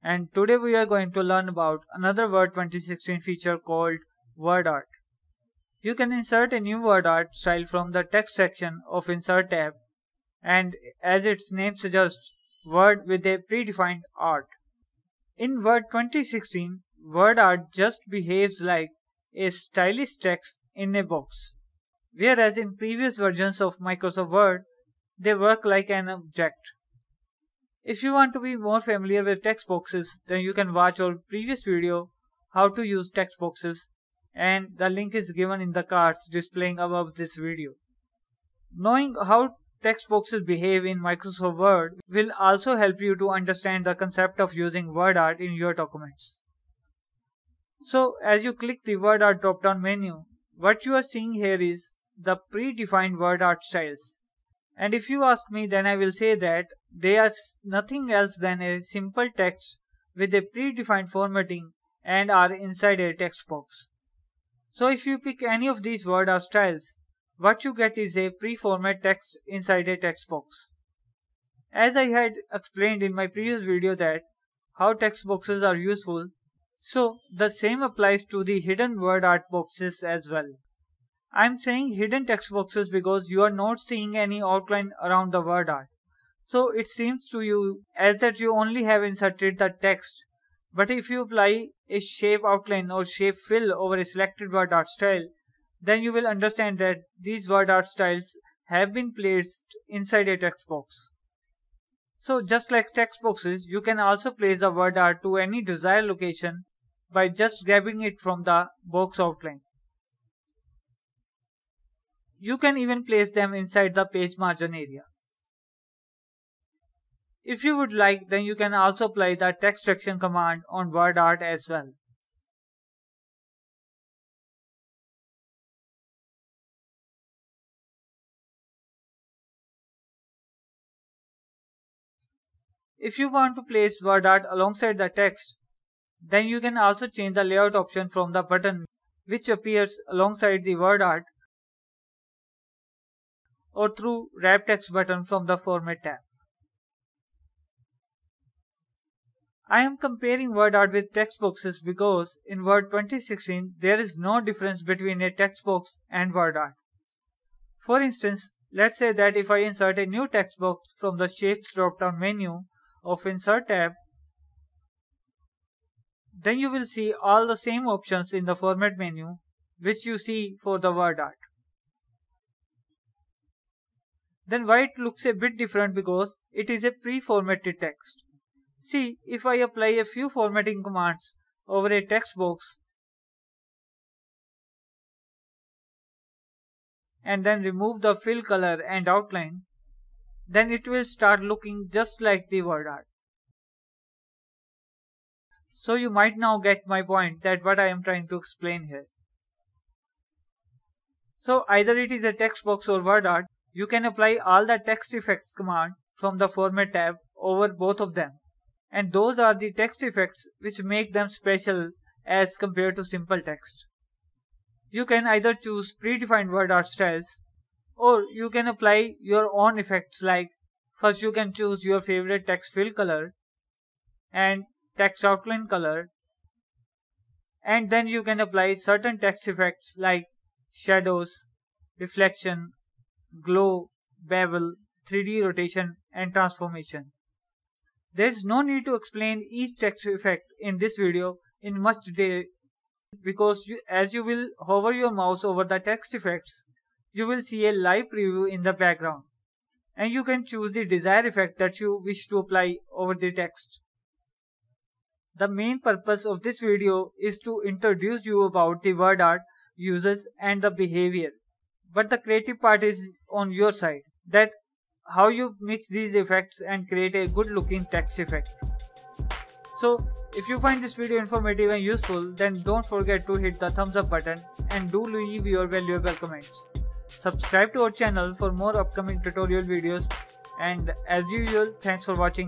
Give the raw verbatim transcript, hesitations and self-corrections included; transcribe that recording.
and today we are going to learn about another Word twenty sixteen feature called WordArt. You can insert a new WordArt style from the text section of Insert tab, and as its name suggests, Word with a predefined art. In Word twenty sixteen, WordArt just behaves like a stylish text in a box, whereas in previous versions of Microsoft Word, they work like an object. If you want to be more familiar with text boxes, then you can watch our previous video how to use text boxes, and the link is given in the cards displaying above this video. Knowing how text boxes behave in Microsoft Word will also help you to understand the concept of using WordArt in your documents. So as you click the WordArt drop-down menu, what you are seeing here is the predefined WordArt styles. And if you ask me, then I will say that they are nothing else than a simple text with a predefined formatting and are inside a text box. So if you pick any of these WordArt styles, what you get is a pre-format text inside a text box. As I had explained in my previous video that how text boxes are useful, so the same applies to the hidden WordArt boxes as well. I am saying hidden text boxes because you are not seeing any outline around the WordArt. So it seems to you as that you only have inserted the text, but if you apply a shape outline or shape fill over a selected WordArt style, then you will understand that these WordArt styles have been placed inside a text box. So just like text boxes, you can also place the WordArt to any desired location by just grabbing it from the box outline. You can even place them inside the page margin area. If you would like, then you can also apply the text section command on WordArt as well. If you want to place WordArt alongside the text, then you can also change the layout option from the button which appears alongside the WordArt, or through Wrap Text button from the Format tab. I am comparing WordArt with text boxes because in Word twenty sixteen there is no difference between a text box and WordArt. For instance, let's say that if I insert a new text box from the Shapes drop-down menu of Insert tab, then you will see all the same options in the Format menu which you see for the WordArt. Then why it looks a bit different? Because it is a pre-formatted text. See, if I apply a few formatting commands over a text box and then remove the fill color and outline, then it will start looking just like the WordArt. So you might now get my point, that what I am trying to explain here. So either it is a text box or WordArt, you can apply all the text effects command from the Format tab over both of them. And those are the text effects which make them special as compared to simple text. You can either choose predefined WordArt styles, or you can apply your own effects, like first you can choose your favorite text fill color and text outline color, and then you can apply certain text effects like shadows, reflection, glow, bevel, three D rotation and transformation. There is no need to explain each text effect in this video in much detail, because you, as you will hover your mouse over the text effects, you will see a live preview in the background, and you can choose the desired effect that you wish to apply over the text. The main purpose of this video is to introduce you about the WordArt uses and the behavior, but the creative part is on your side, that how you mix these effects and create a good looking text effect. So if you find this video informative and useful, then don't forget to hit the thumbs up button and do leave your valuable comments. Subscribe to our channel for more upcoming tutorial videos, and as usual, thanks for watching.